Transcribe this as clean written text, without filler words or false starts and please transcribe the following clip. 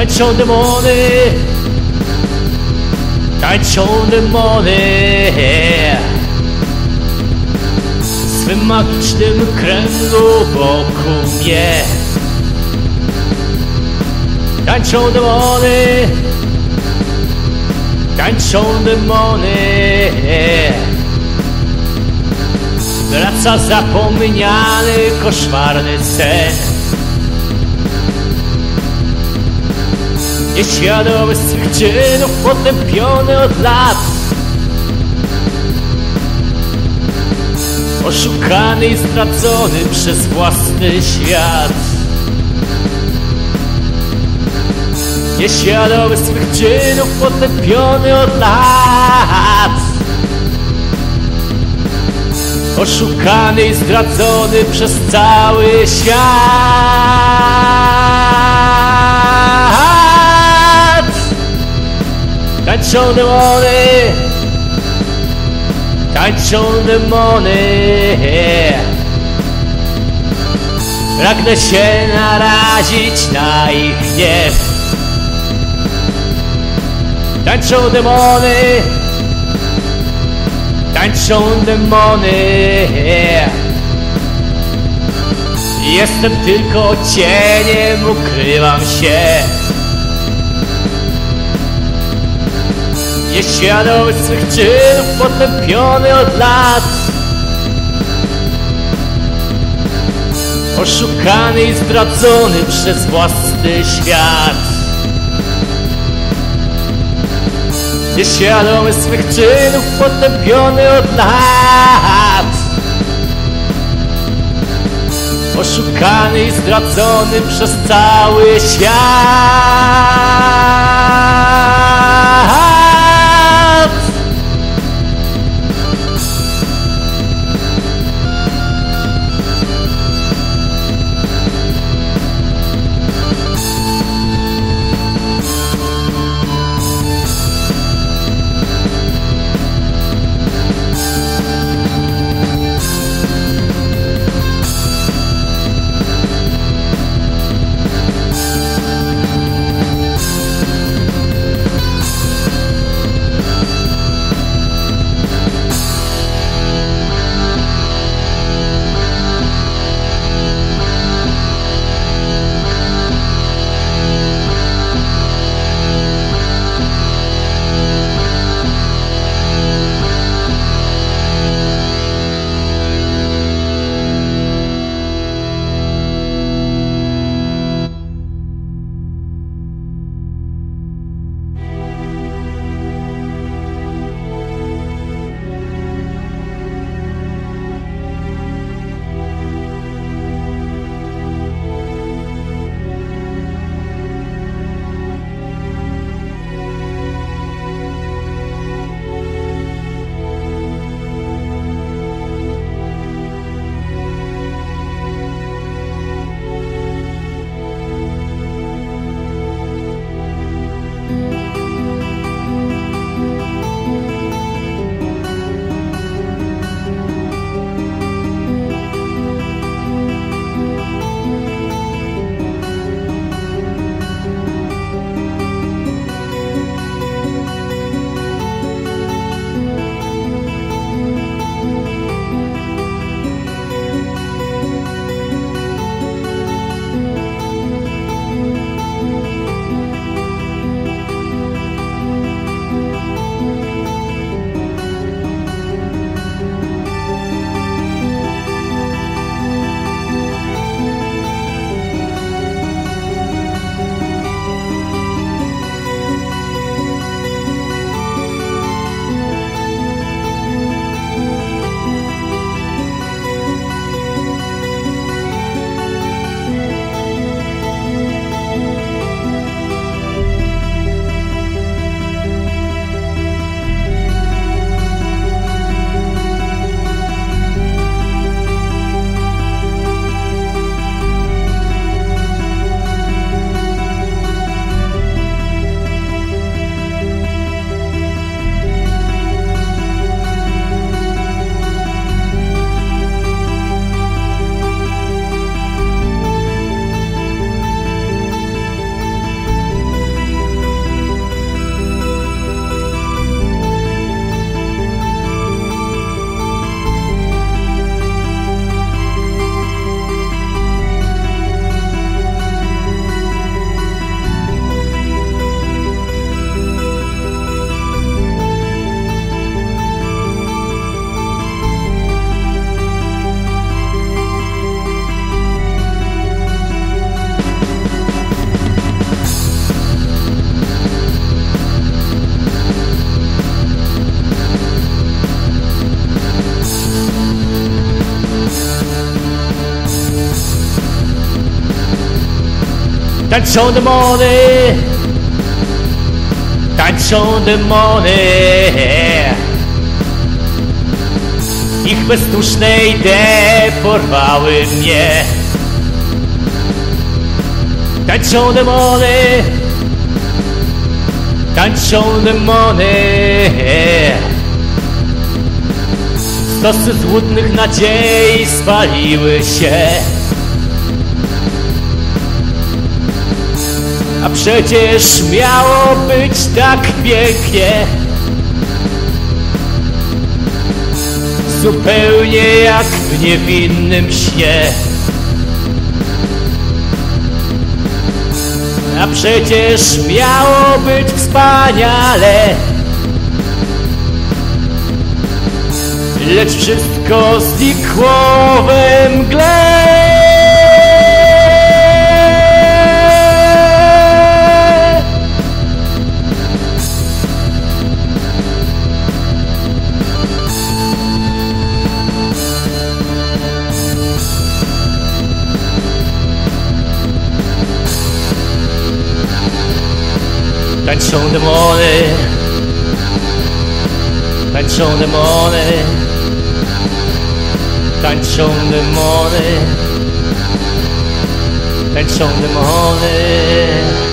Tańczą demony, tańczą demony w swym magicznym kręgu wokół mnie. Tańczą demony, tańczą demony. Wraca zapomniany, koszmarny sen. Nieświadomy swych czynów, potępiony od lat, oszukany i zdradzony przez własny świat. Nieświadomy swych czynów, potępiony od lat, oszukany i zdradzony przez cały świat. Tańczą demony, tańczą demony. Pragnę się narazić na ich gniew. Tańczą demony, tańczą demony. Jestem tylko cieniem, ukrywam się. Nieświadomy swych czynów, potępiony od lat, oszukany i zdradzony przez własny świat. Nieświadomy swych czynów, potępiony od lat, oszukany i zdradzony przez cały świat. Tańczą demony, tańczą demony. Ich bezduszne idee porwały mnie. Tańczą demony, tańczą demony. Stosy złudnych nadziei spaliły się. A przecież miało być tak pięknie, zupełnie jak w niewinnym śnie. A przecież miało być wspaniale, lecz wszystko znikło we mgle. Tańczą demony, tańczą demony, tańczą demony, tańczą demony.